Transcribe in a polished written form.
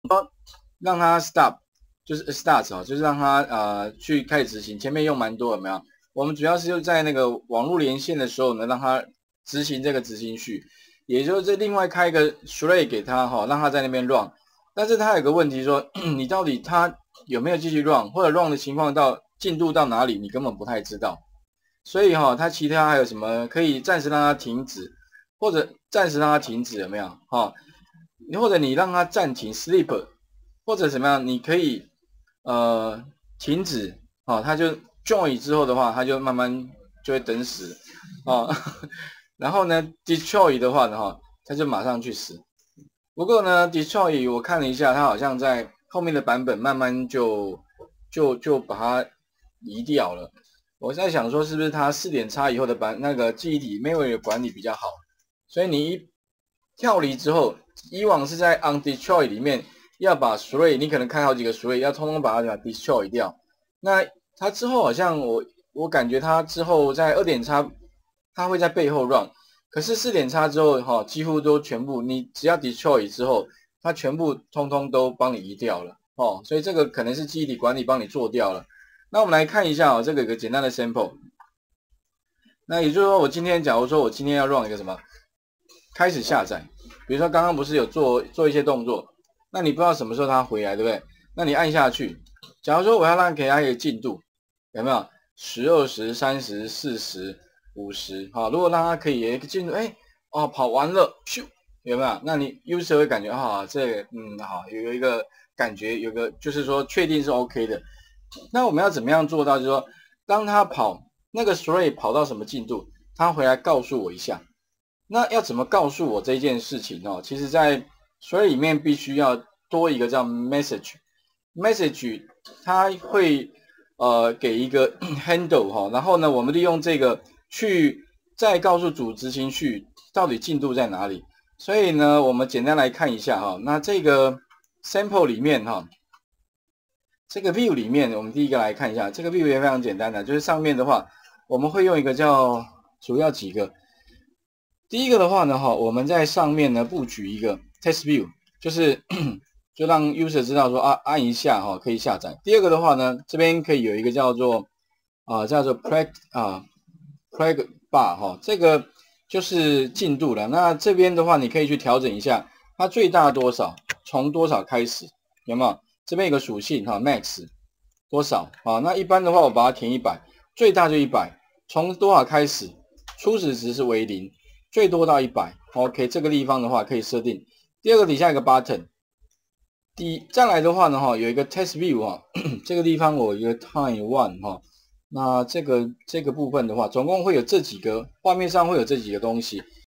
让它 stop， 就是 start 哦，就是让它去开始执行。前面用蛮多有没有？我们主要是就在那个网络连线的时候呢，让它执行这个执行序，也就是另外开一个 thread 给它哈，让它在那边 run。但是它有个问题说，你到底它有没有继续 run， 或者 run 的情况到进度到哪里，你根本不太知道。所以哈，它其他还有什么可以暂时让它停止，或者暂时让它停止有没有？哈，或者你让它暂停 sleep， 或者怎么样，你可以停止，它就 join 之后的话，它就慢慢就会等死然后呢 destroy 的话呢，它就马上去死。不过呢 destroy 我看了一下，它好像在后面的版本慢慢就把它移掉了。我在想说，是不是它4.x以后的那个记忆体 memory 的管理比较好？所以你一跳离之后，以往是在 undestroy 里面要把 thread， 你可能开好几个 thread， 要通通把它 destroy 掉。那它之后好像我感觉它之后在2.x， 它会在背后 run， 可是4.x之后几乎都全部，你只要 destroy 之后，它全部通通都帮你移掉了所以这个可能是记忆体管理帮你做掉了。那我们来看一下这个有个简单的 sample。那也就是说，假如说我今天要 run 一个什么，开始下载，比如说刚刚不是有做一些动作，那你不知道什么时候它回来，对不对？那你按下去，假如说我要让给它一个进度，有没有？10、20、30、40、50，好，如果让它可以有一个进度，跑完了，咻，有没有？那你 user 会感觉这个好，有一个感觉，有个就是说确定是 OK 的。那我们要怎么样做到？就是说，当它跑那个 thread 跑到什么进度，它回来告诉我一下。那要怎么告诉我这件事情其实在 thread 里面必须要多一个叫 message， 它会给一个 handle 然后呢，我们利用这个去再告诉主执行序到底进度在哪里。所以呢，我们简单来看一下那这个 sample 里面这个 view 里面，我们第一个来看一下，这个 view 也非常简单的，就是上面的话，我们会用一个叫主要几个。第一个的话呢，我们在上面呢布局一个 test view， 就是就让 user 知道说按一下可以下载。第二个的话呢，这边可以有一个叫做plug bar 这个就是进度了。那这边的话，你可以去调整一下，它最大多少，从多少开始，有没有？这边有个属性max 多少那一般的话我把它填100，最大就100，从多少开始，初始值是为0，最多到100。OK， 这个地方的话可以设定。第二个底下有个 button， 再来的话呢有一个 test view 这个地方我有一个 time 1那这个部分的话，总共会有这几个，画面上会有这几个东西。